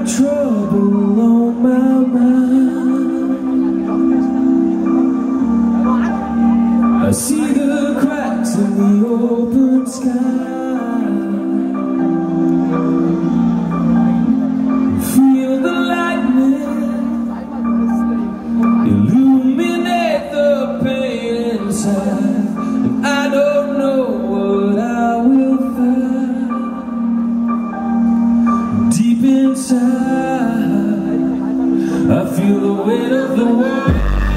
trouble on my mind. I see the cracks in the open sky. Feel the lightning illuminate the pain inside. And I don't know what I will find deep inside. I feel the weight of the world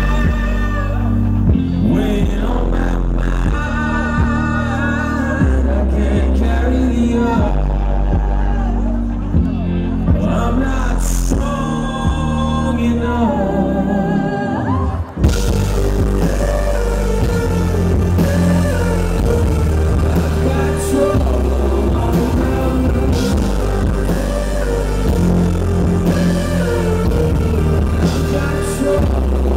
weighing on my mind. I can't carry the earth. I'm not strong enough. I've got trouble on my mind. I've got trouble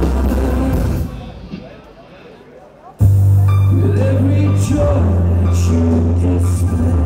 with every joy that you display.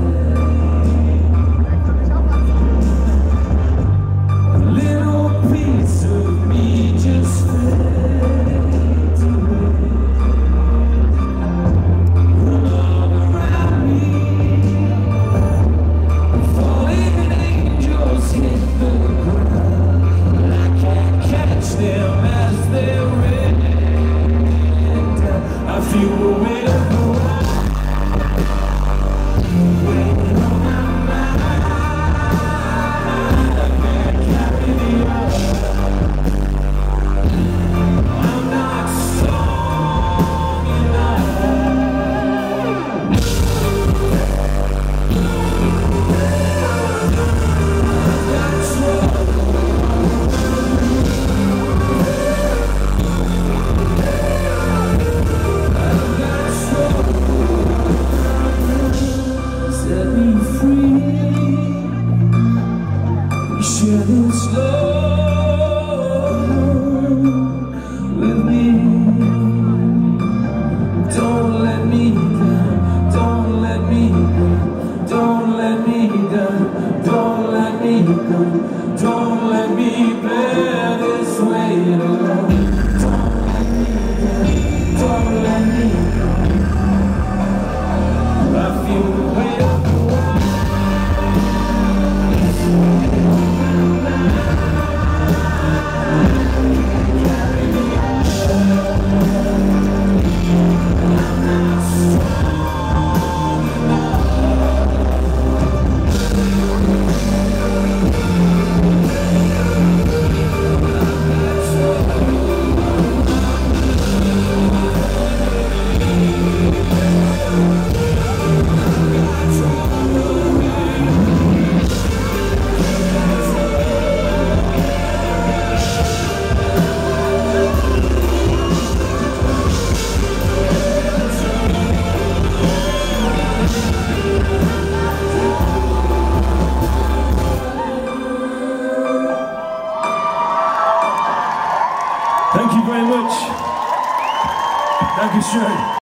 Share this love with me. Don't let me down. Don't let me go. Don't let me down. Don't let me go. Don't let me bear this weight alone. Don't let me down. Don't let me go. I feel the weight of the world. Thank you very much. Dankeschön.